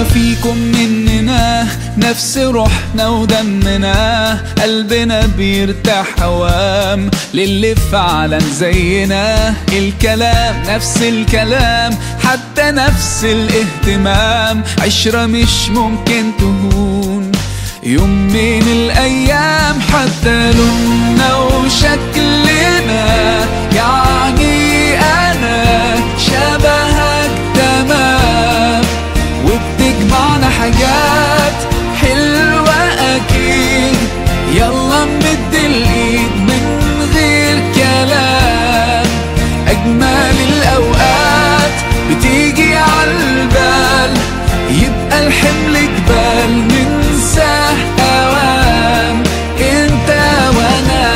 فيكم مننا نفس روحنا ودمنا، قلبنا بيرتاح هوام للي فعلا زينا. الكلام نفس الكلام، حتى نفس الاهتمام، عشرة مش ممكن تهون يوم من الأيام. حتى لوننا وشكلنا، يعني أنا شبهك تمام، وبتجمعنا حاجات حلوة أكيد. يلا نمد الإيد من غير كلام، أجمل الأوقات بتيجي عالبال، يبقى الحمل جبال ننساه أوام انت وانا.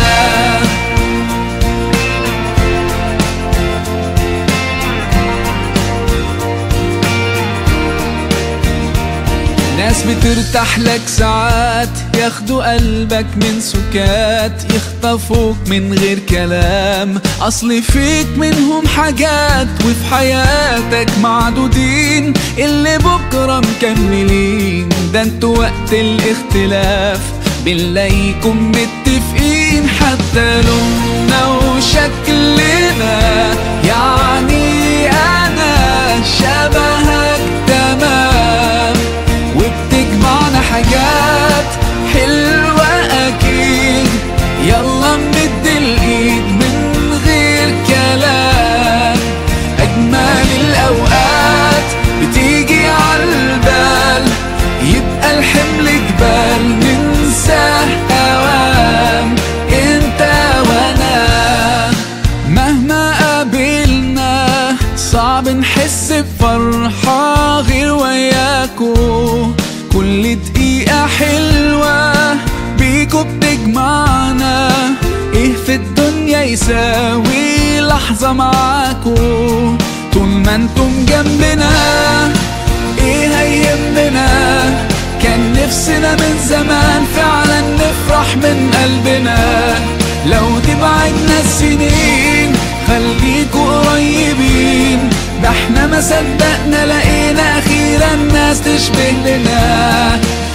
ناس بترتاح لك ساعات، ياخدوا قلبك من سكات، يخطفوك من غير كلام، اصل فيك منهم حاجات وفي حياتك معدودين، اللي بكرة مكملين. ده انتوا وقت الاختلاف بنلاقيكم متفقين. حتى لوننا وشكلنا، يعني انا شبهك تمام، وبتجمعنا حاجات حلوة أكيد. يلا نمد الإيد من غير كلام، أجمل الأوقات بتيجي عالبال، يبقى الحمل جبال ننساه أوام انت وانا. مهما قابلنا صعب نحس بفرحة غير وياكو، كل دقيقة حلوة بيكو بتجمعنا. ايه في الدنيا يساوي لحظة معاكو؟ طول ما انتم جنبنا ايه هيهمنا؟ كان نفسنا من زمان فعلا نفرح من قلبنا. لو تبعدنا السنين خليكوا قريبين، ده احنا ما صدقنا لقينا اخيرا ناس تشبه لنا.